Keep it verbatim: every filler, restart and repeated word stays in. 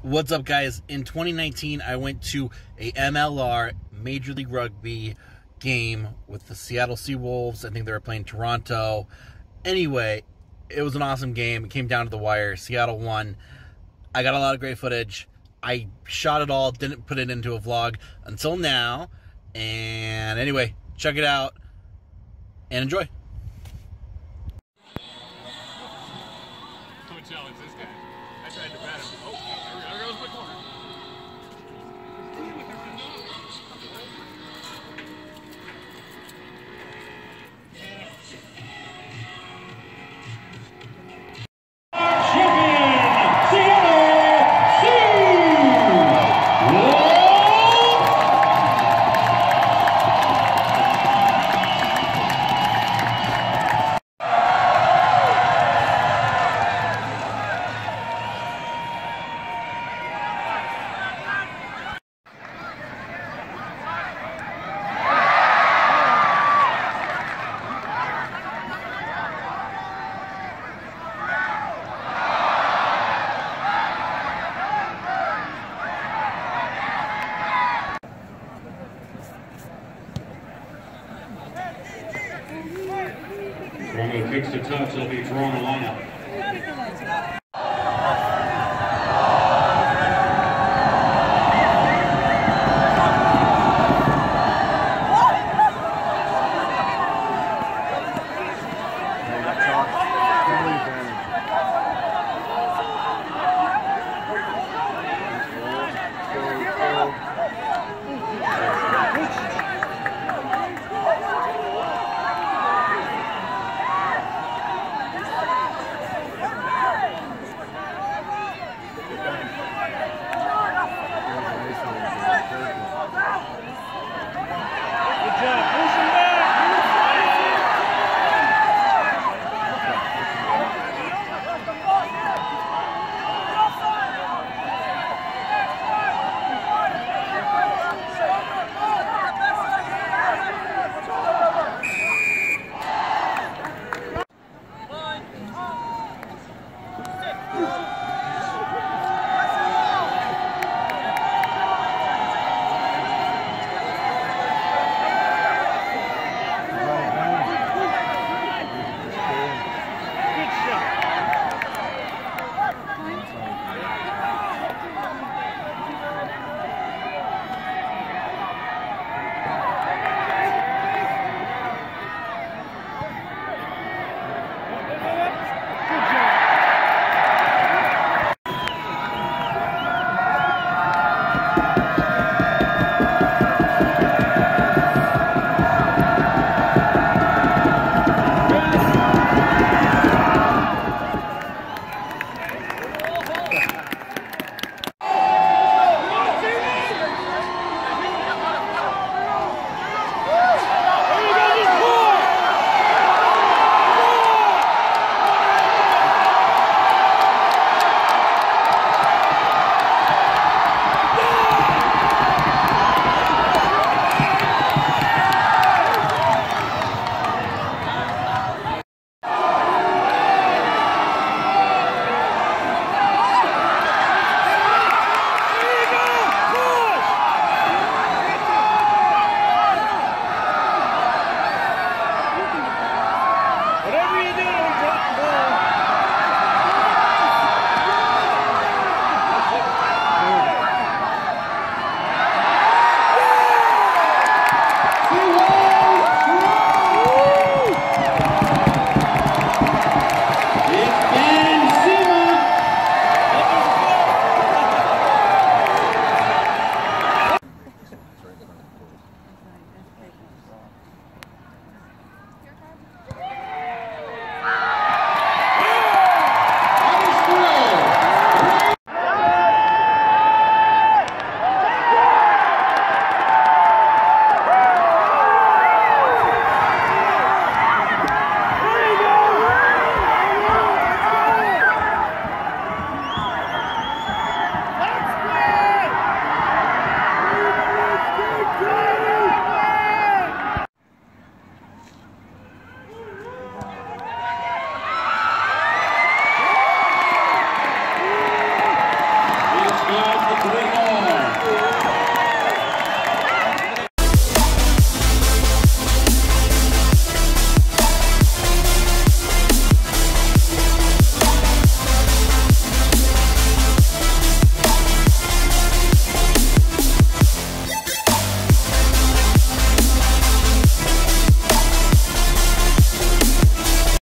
What's up, guys? In twenty nineteen, I went to a M L R, Major League Rugby game with the Seattle Seawolves. I think they were playing Toronto. Anyway, it was an awesome game. It came down to the wire. Seattle won. I got a lot of great footage. I shot it all, didn't put it into a vlog until now. And anyway, check it out and enjoy. Don't challenge this guy. I tried to bat him. Oh, there goes my corner. Toronto kicks to touch, it'll be Toronto lineup.